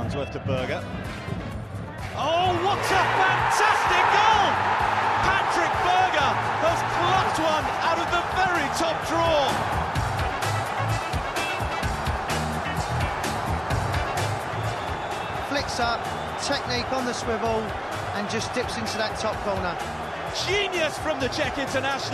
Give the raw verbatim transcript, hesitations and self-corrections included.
Wandsworth to Berger. Oh, what a fantastic goal! Patrik Berger has plucked one out of the very top drawer. Flicks up, technique on the swivel, and just dips into that top corner. Genius from the Czech international.